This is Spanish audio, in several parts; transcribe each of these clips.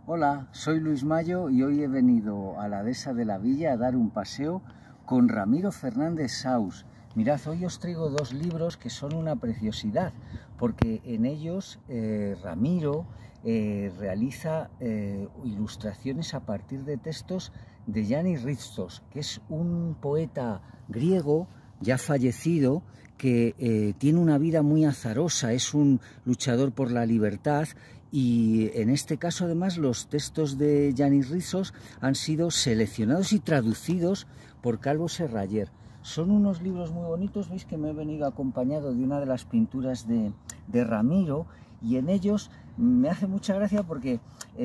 Hola, soy Luis Mayo y hoy he venido a la dehesa de la Villa a dar un paseo con Ramiro Fernández Saus. Mirad, hoy os traigo dos libros que son una preciosidad, porque en ellos Ramiro realiza ilustraciones a partir de textos de Yannis Ritsos, que es un poeta griego ya fallecido, que tiene una vida muy azarosa, es un luchador por la libertad, y en este caso además los textos de Yannis Ritsos han sido seleccionados y traducidos por Calvo Serrayer. Son unos libros muy bonitos, veis que me he venido acompañado de una de las pinturas de Ramiro, y en ellos me hace mucha gracia porque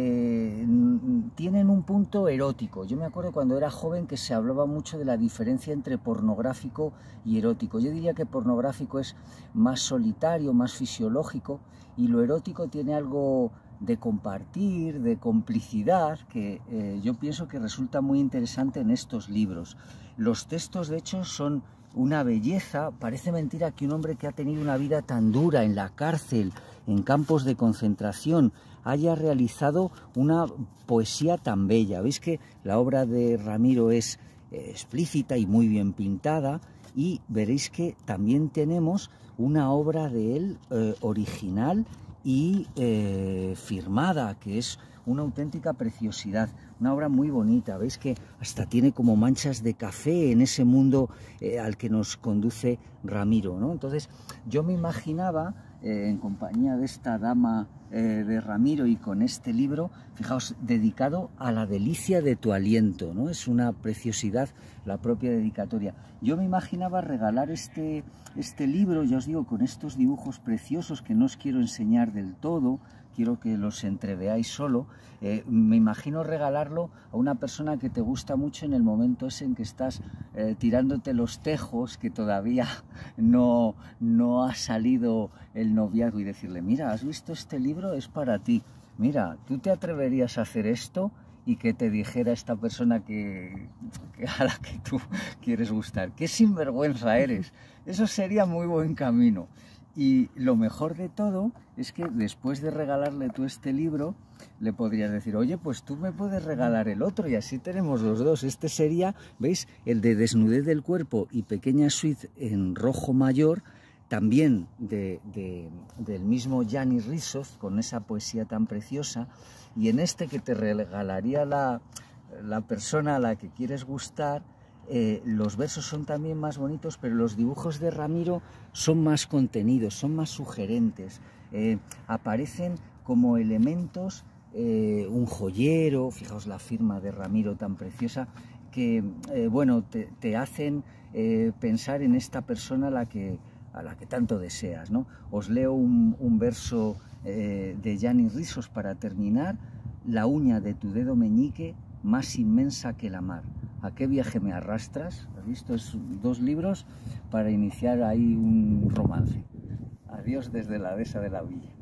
tienen un punto erótico. Yo me acuerdo cuando era joven que se hablaba mucho de la diferencia entre pornográfico y erótico. Yo diría que pornográfico es más solitario, más fisiológico, y lo erótico tiene algo de compartir, de complicidad, que yo pienso que resulta muy interesante en estos libros. Los textos, de hecho, son una belleza. Parece mentira que un hombre que ha tenido una vida tan dura en la cárcel, en campos de concentración, haya realizado una poesía tan bella. Veis que la obra de Ramiro es explícita y muy bien pintada, y veréis que también tenemos una obra de él original y firmada, que es una auténtica preciosidad, una obra muy bonita. Veis que hasta tiene como manchas de café en ese mundo al que nos conduce Ramiro, ¿no? Entonces yo me imaginaba en compañía de esta dama de Ramiro y con este libro, fijaos, dedicado a la delicia de tu aliento, ¿no? Es una preciosidad la propia dedicatoria. Yo me imaginaba regalar este libro, ya os digo, con estos dibujos preciosos que no os quiero enseñar del todo, quiero que los entreveáis solo. Me imagino regalarlo a una persona que te gusta mucho en el momento ese en que estás tirándote los tejos, que todavía no ha salido el noviazgo, y decirle: mira, ¿has visto este libro? Es para ti. Mira, ¿tú te atreverías a hacer esto? Y que te dijera esta persona a la que tú quieres gustar: qué sinvergüenza eres. Eso sería muy buen camino. Y lo mejor de todo es que después de regalarle tú este libro, le podrías decir: oye, pues tú me puedes regalar el otro, y así tenemos los dos. Este sería, ¿veis?, el de Desnudez del cuerpo y Pequeña suite en rojo mayor, también del mismo Yannis Ritsos, con esa poesía tan preciosa. Y en este que te regalaría la persona a la que quieres gustar, los versos son también más bonitos, pero los dibujos de Ramiro son más contenidos, son más sugerentes. Aparecen como elementos, un joyero, fijaos la firma de Ramiro tan preciosa, que bueno, te hacen pensar en esta persona a la que tanto deseas, ¿no? Os leo un verso de Yannis Ritsos para terminar: la uña de tu dedo meñique más inmensa que la mar. ¿A qué viaje me arrastras? ¿Has visto? Es dos libros para iniciar ahí un romance. Adiós desde la dehesa de la Villa.